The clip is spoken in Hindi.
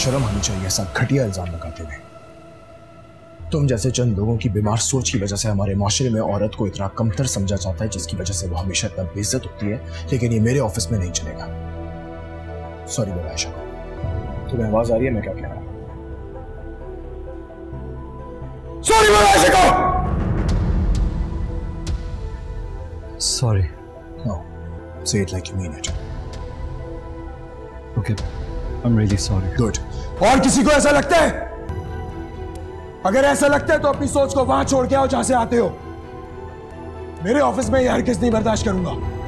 शर्म आनी चाहिए ऐसा घटिया इल्जाम लगाते हुए। तुम जैसे चंद लोगों की बीमार सोच की वजह से हमारे माशरे में औरत को इतना कमतर समझा जाता है, जिसकी वजह से वो हमेशा इतना बेइज्जत होती है। लेकिन ये मेरे ऑफिस में नहीं चलेगा। सॉरी बोला आयशा को। तुम्हें आवाज आ रही है मैं क्या कह रहा हूं? सॉरी बोला आयशा को। Sorry. No, say it like you mean it. Okay, I'm really sorry. Good. और किसी को ऐसा लगता है? अगर ऐसा लगता है तो अपनी सोच को वहां छोड़ के आओ जहां से आते हो। मेरे ऑफिस में ये हरगिज़ नहीं बर्दाश्त करूंगा।